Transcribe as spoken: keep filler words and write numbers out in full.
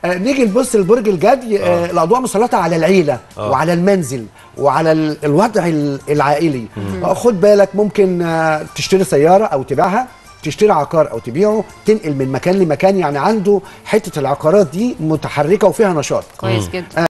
آه نيجي نبص لبرج الجدي، آه الاضواء مسلطه على العيله آه. وعلى المنزل وعلى الوضع العائلي. آه خد بالك ممكن آه تشتري سياره او تبيعها، تشتري عقار او تبيعه، تنقل من مكان لمكان، يعني عنده حته العقارات دي متحركه وفيها نشاط كويس جدا.